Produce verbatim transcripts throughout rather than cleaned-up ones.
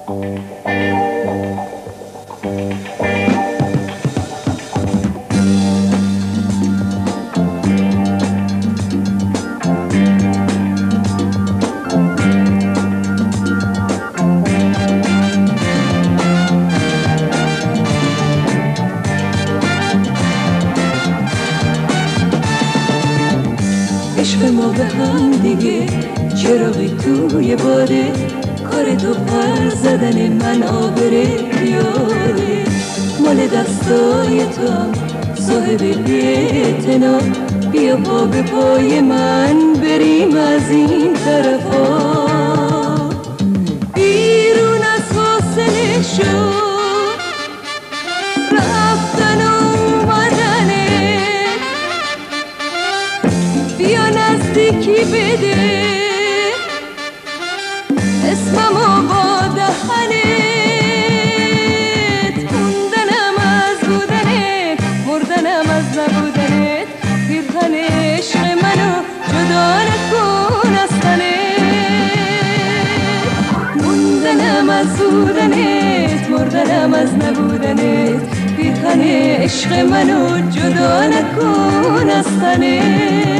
عشق ما به هم دیگه چراغی توی باده، کار تو پر زدن من آبره بیاره، مال دستای تو هم صاحب بی‌اعتنا، بیا پا به پای من بریم از این طرفا، بیرون از حاصل شو رفتن و اومدنه، بیا نزدیکی بده اسممو با دهنت، موندنم از بودنت، مردنم از نبودنت، پیرهن عشق منو جدا نکن از تنت، موندنم از بودنت، مردنم از نبودنت، پیرهن عشق منو جدا نکن از تنت.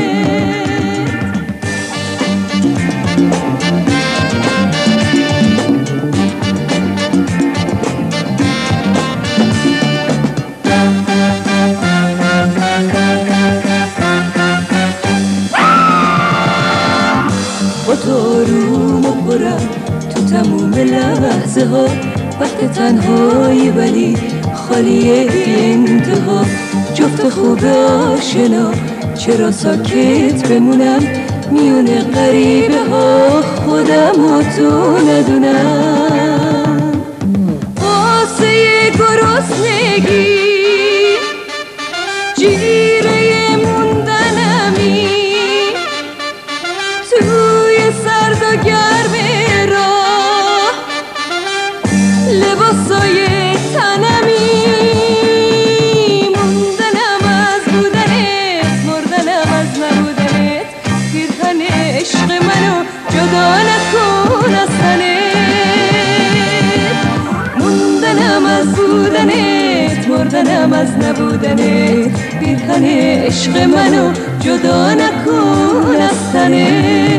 با تو آروم و پرم تو تموم لحظه ها، وقت تنهایی ولی خالیه بی انتها، جفت خوب آشنا چرا ساکت بمونم، میونه غریبه ها خودم و تو ندونم، واسه گرسنگی جیره موندنمی، توی سرد و گرم راه لباسای تنمی، موندنم از بودنت، مردنم از نبودنت، پیرهن عشق منو جدا نکن از تنت، موندنم از بودنت، مردنم از نبودنت، پیرهن عشق منو جدا نکن از تنت.